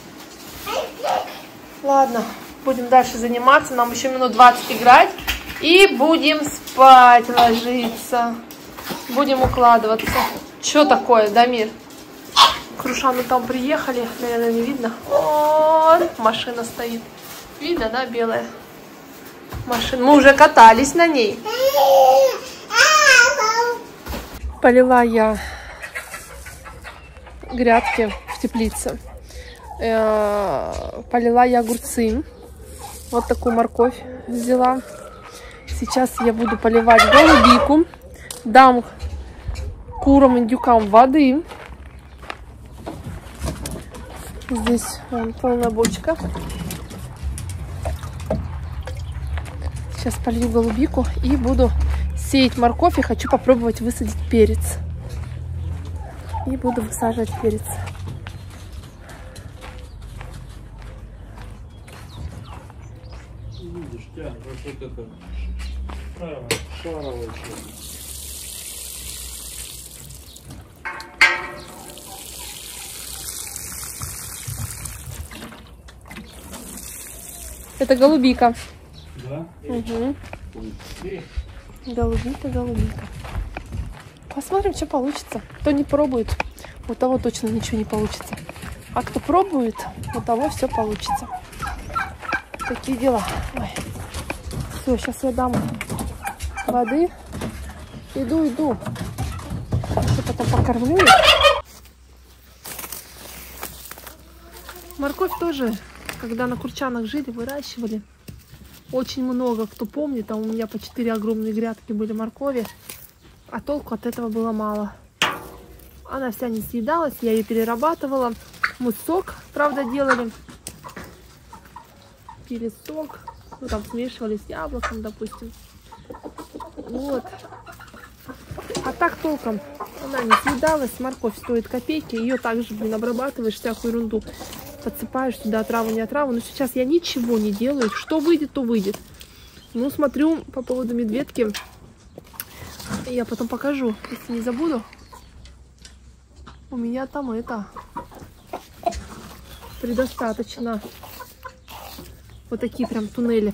Speaker 1: Ладно, будем дальше заниматься. Нам еще минут двадцать играть. И будем спать ложиться. Будем укладываться. Что такое, Дамир? Крушаны там приехали. Наверное, не видно. О, машина стоит. Видно, да, белая машина. Мы уже катались на ней. Полила я грядки в теплице. Полила я огурцы. Вот такую морковь взяла. Сейчас я буду поливать голубику. Дам курам, индюкам воды. Здесь вон, полная бочка. Сейчас полью голубику и буду сеять морковь. И хочу попробовать высадить перец. И буду высаживать перец.
Speaker 2: Видишь, тя, вот это шаровая, шаровая.
Speaker 1: Это голубика.
Speaker 2: Да?
Speaker 1: Угу. Голубика, голубика. Посмотрим, что получится. Кто не пробует, у того точно ничего не получится. А кто пробует, у того все получится. Такие дела. Ой. Все, сейчас я дам воды. Иду, иду. Вот потом покормлю их. Морковь тоже, когда на Курчанах жили, выращивали. Очень много, кто помнит, там у меня по четыре огромные грядки были моркови, а толку от этого было мало. Она вся не съедалась, я ее перерабатывала. Мы сок, правда, делали. Пили сок, ну там смешивали с яблоком, допустим. Вот. А так толком она не съедалась. Морковь стоит копейки, ее также, блин, обрабатываешь, всякую ерунду. Подсыпаешь сюда отраву, не отраву. Но сейчас я ничего не делаю. Что выйдет, то выйдет. Ну, смотрю по поводу медведки. Я потом покажу, если не забуду. У меня там это предостаточно. Вот такие прям туннели.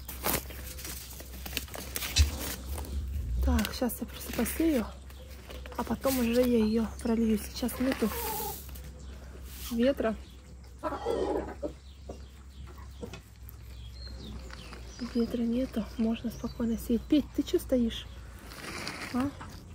Speaker 1: Так, сейчас я просто посею, а потом уже я ее пролью. Сейчас нету ветра. Ветра нету, можно спокойно сеять. Петь, ты что стоишь? А?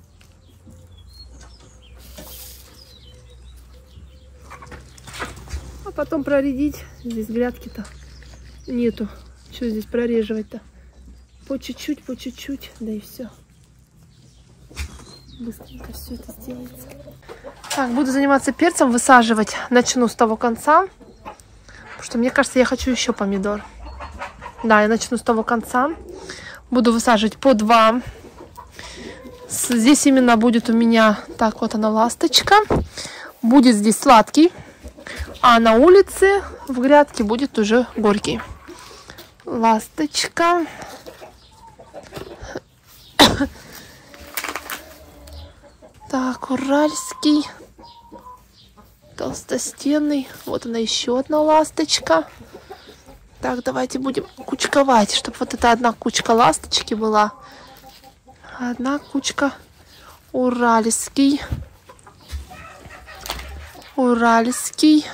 Speaker 1: А потом проредить. Здесь грядки-то нету. Что здесь прореживать-то? По чуть-чуть, по чуть-чуть, да и все. Быстренько все это сделается. Так, буду заниматься перцем, высаживать. Начну с того конца. Потому что мне кажется, я хочу еще помидор. Да, я начну с того конца. Буду высаживать по два. Здесь именно будет у меня, так вот она, ласточка. Будет здесь сладкий. А на улице в грядке будет уже горький. Ласточка. Так, уральский. Толстостенный. Вот она, еще одна ласточка. Так, давайте будем кучковать, чтобы вот эта одна кучка ласточки была. Одна кучка уральский. Уральский.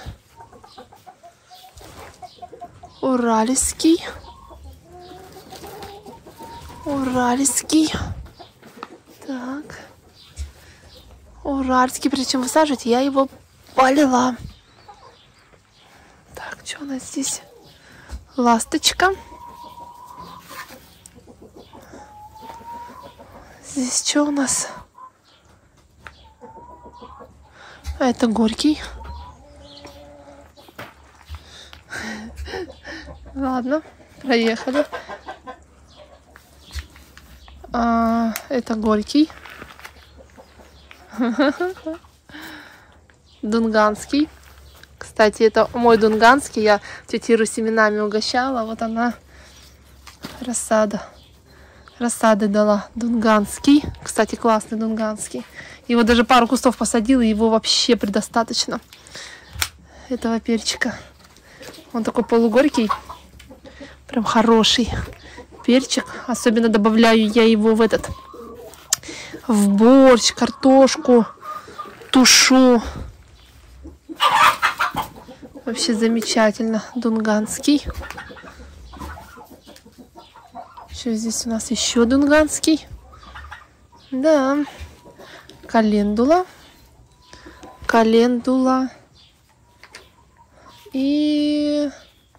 Speaker 1: Уральский. Уральский. Так. Уральский. Причем высаживать я его полила. Так, что у нас здесь? Ласточка. Здесь что у нас? А это горький. Ладно, проехали. А, это горький. Дунганский. Кстати, это мой дунганский. Я тетю Иру семенами угощала. Вот она. Рассада. Рассады дала. Дунганский. Кстати, классный дунганский. Его даже пару кустов посадила. Его вообще предостаточно. Этого перчика. Он такой полугорький. Прям хороший перчик. Особенно добавляю я его в этот. В борщ, картошку. Тушу. Вообще замечательно. Дунганский. Что здесь у нас еще дунганский? Да. Календула. Календула. И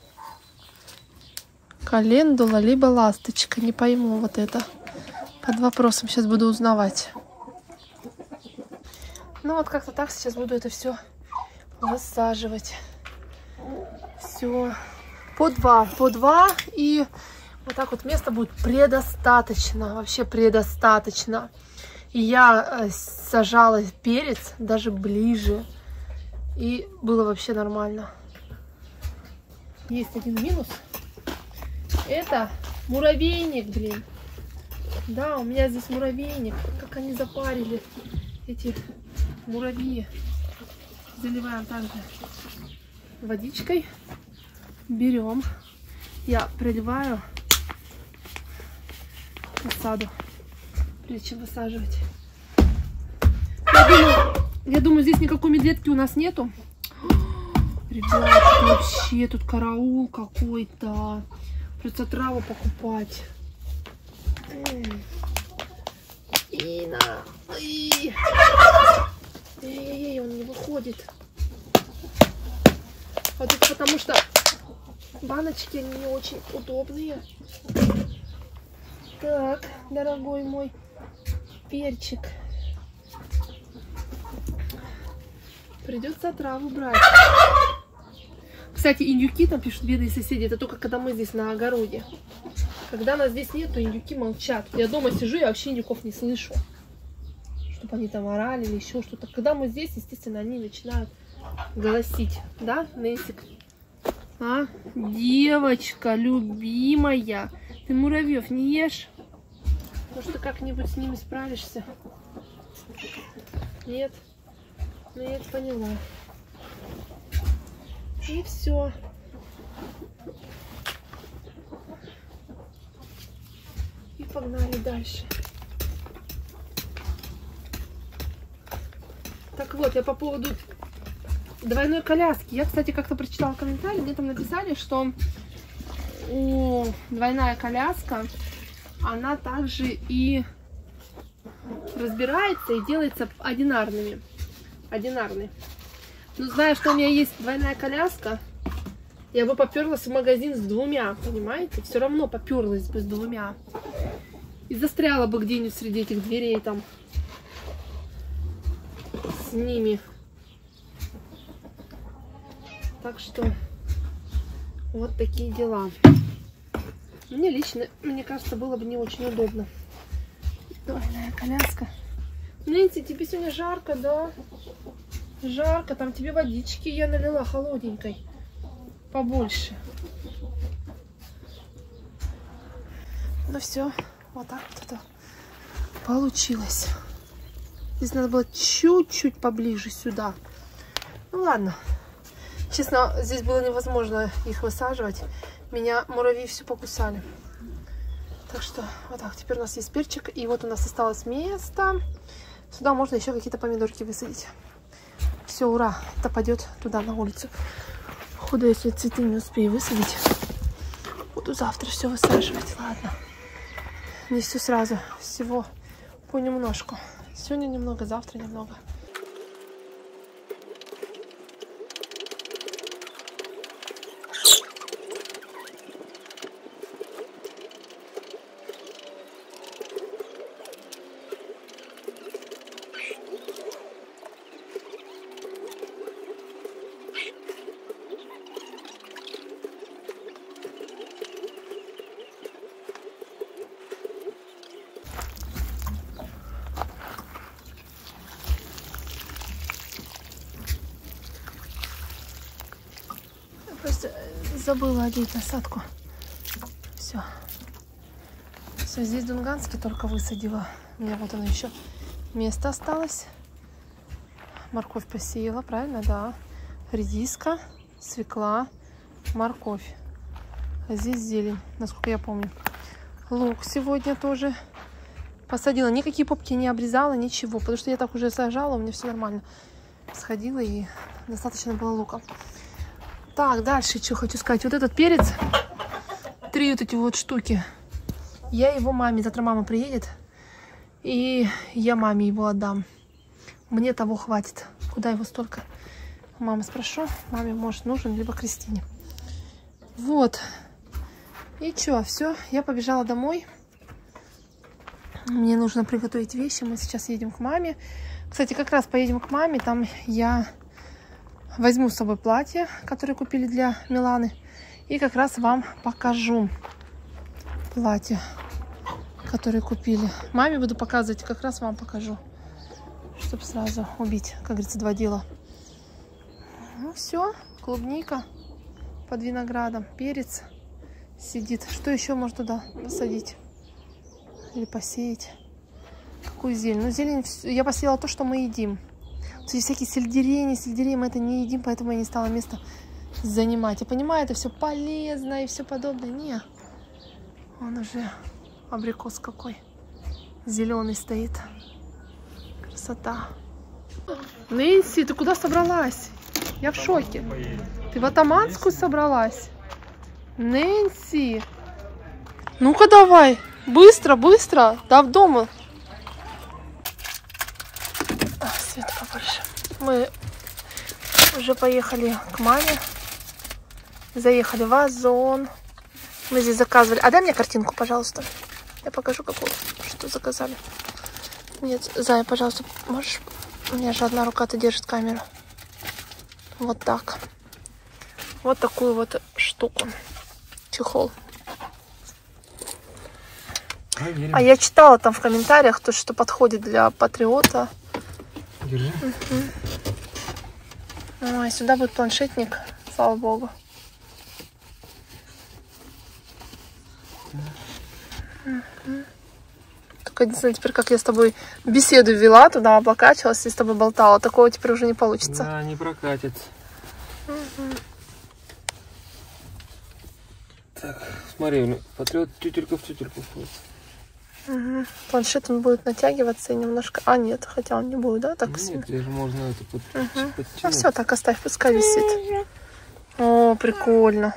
Speaker 1: календула, либо ласточка. Не пойму вот это. Под вопросом сейчас буду узнавать. Ну вот как-то так сейчас буду это все высаживать. Все. По два. По два. И вот так вот места будет предостаточно. Вообще предостаточно. И я сажала перец даже ближе. И было вообще нормально. Есть один минус. Это муравейник, блин. Да, у меня здесь муравейник. Как они запарили эти муравьи. Заливаем также водичкой. Берем. Я приливаю рассаду, прежде чем высаживать. Я думаю, я думаю, здесь никакой медведки у нас нету. Ребята, вообще тут караул какой-то. Придется траву покупать. И на. Эй, он не выходит. Вот это потому что баночки, они не очень удобные. Так, дорогой мой перчик. Придется траву брать. Кстати, индюки, там пишут бедные соседи, это только когда мы здесь на огороде. Когда нас здесь нет, то индюки молчат. Я дома сижу, я вообще индюков не слышу. Чтобы они там орали или еще что-то. Когда мы здесь, естественно, они начинают голосить. Да, Нэнсик? А? Девочка, любимая. Ты муравьев не ешь? Может, ты как-нибудь с ними справишься? Нет? Ну, я это поняла. И все. И погнали дальше. Так вот, я по поводу двойной коляски. Я, кстати, как-то прочитала комментарий, мне там написали, что о, двойная коляска, она также и разбирается и делается одинарными. Одинарный. Ну, зная, что у меня есть двойная коляска, я бы поперлась в магазин с двумя, понимаете? Все равно поперлась бы с двумя. И застряла бы где-нибудь среди этих дверей там с ними. Так что вот такие дела. Мне лично, мне кажется, было бы не очень удобно. Двойная коляска. Нэнси, тебе сегодня жарко, да? Жарко, там тебе водички я налила холодненькой. Побольше. Ну все, вот так вот это получилось. Здесь надо было чуть-чуть поближе сюда. Ну ладно. Честно, здесь было невозможно их высаживать. Меня муравьи все покусали. Так что вот так. Теперь у нас есть перчик. И вот у нас осталось место. Сюда можно еще какие-то помидорки высадить. Все, ура. Это пойдет туда, на улицу. Худо, если цветы не успею высадить. Буду завтра все высаживать. Ладно. Не все сразу. Всего понемножку. Сегодня немного, завтра немного. Просто забыла одеть насадку. Все. Все, здесь Дунганский только высадила. У меня вот оно еще место осталось. Морковь посеяла, правильно? Да. Редиска, свекла, морковь. А здесь зелень, насколько я помню. Лук сегодня тоже посадила. Никакие попки не обрезала, ничего. Потому что я так уже сажала, у меня все нормально. Сходила и достаточно было лука. Так, дальше что хочу сказать. Вот этот перец, три вот эти вот штуки, я его маме, завтра мама приедет, и я маме его отдам. Мне того хватит. Куда его столько? Мамы спрошу. Маме, может, нужен, либо Кристине. Вот. И что, все, я побежала домой. Мне нужно приготовить вещи. Мы сейчас едем к маме. Кстати, как раз поедем к маме. Там я возьму с собой платье, которое купили для Миланы. И как раз вам покажу платье, которое купили. Маме буду показывать, как раз вам покажу. Чтобы сразу убить, как говорится, два дела. Ну все, клубника под виноградом, перец сидит. Что еще можно туда насадить? Или посеять? Какую зелень? Ну, зелень, я посеяла то, что мы едим. Здесь всякие сельдерей, не сельдерей, мы это не едим, поэтому я не стала место занимать. Я понимаю, это все полезно и все подобное. Не, он уже абрикос какой зеленый стоит. Красота. Нэнси, ты куда собралась? Я в шоке. Ты в Атаманскую собралась? Нэнси. Ну-ка давай. Быстро, быстро. Да, в дома. больше. Мы уже поехали к маме. Заехали в Озон. Мы здесь заказывали. А дай мне картинку, пожалуйста. Я покажу, какую, что заказали. Нет, Зая, пожалуйста, можешь... У меня же одна рука-то держит камеру. Вот так. Вот такую вот штуку. Чехол.
Speaker 2: Проверим.
Speaker 1: А я читала там в комментариях, то, что подходит для патриота.
Speaker 2: Держи.
Speaker 1: Угу. Ой, сюда будет планшетник, слава богу. Угу. Только единственное, теперь как я с тобой беседу вела, туда облокачивалась и с тобой болтала, такого теперь уже не получится.
Speaker 2: Да, не прокатит.
Speaker 1: Угу.
Speaker 2: Так, смотри, патриот тютелька в тютельку входит.
Speaker 1: Угу. Планшет он будет натягиваться и немножко... А, нет, хотя он не будет, да? Так
Speaker 2: Нет,
Speaker 1: сильно?
Speaker 2: здесь же можно это под...
Speaker 1: Угу.
Speaker 2: подтянуть.
Speaker 1: Ну все, так оставь, пускай висит. О, прикольно.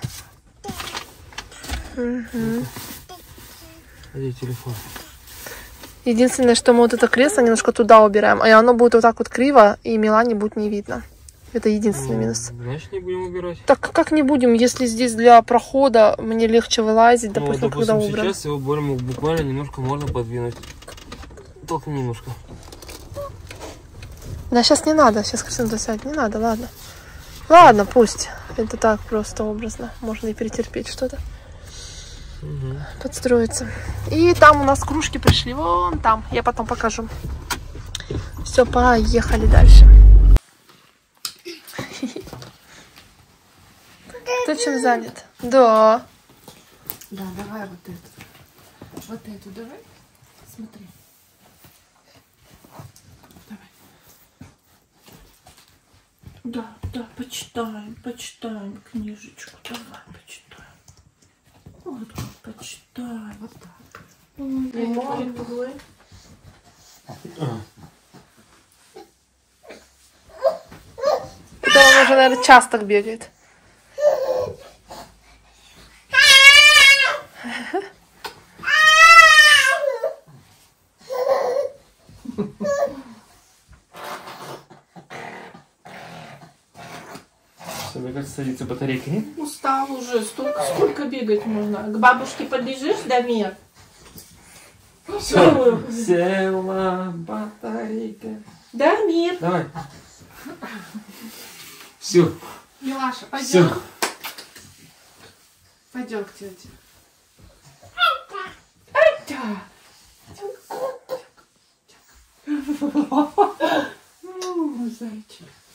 Speaker 1: Угу.
Speaker 2: Где телефон?
Speaker 1: Единственное, что мы вот это кресло немножко туда убираем, и оно будет вот так вот криво, и Милане будет не видно. Это единственный
Speaker 2: Ну,
Speaker 1: минус.
Speaker 2: значит, не будем убирать.
Speaker 1: Так как не будем, если здесь для прохода мне легче вылазить,
Speaker 2: Ну,
Speaker 1: допустим, когда
Speaker 2: допустим,
Speaker 1: убран.
Speaker 2: сейчас его больно, буквально немножко можно подвинуть. Только немножко.
Speaker 1: Да, сейчас не надо, сейчас Кристина досядет, не надо, ладно. Ладно, пусть. Это так просто образно. Можно и перетерпеть что-то.
Speaker 2: Угу.
Speaker 1: Подстроиться. И там у нас кружки пришли, вон там. Я потом покажу. Все, поехали дальше. Кто чем занят? Да.
Speaker 3: Да, давай вот эту. Вот эту давай. Смотри. Давай. Да, да, почитаем, почитаем книжечку. Давай, почитаем. Вот, почитаем. Вот так. Ой,
Speaker 1: Это он уже, наверное, час так бегает.
Speaker 2: Все, мне кажется, садится батарейка, нет?
Speaker 3: устал уже. Столько, сколько бегать можно? К бабушке побежишь, Дамир?
Speaker 2: Все, села батарейка.
Speaker 3: Дамир.
Speaker 2: Давай. Все.
Speaker 3: Милаша,
Speaker 2: Все.
Speaker 3: пойдем. Пойдем к тете. Ну, зайчик.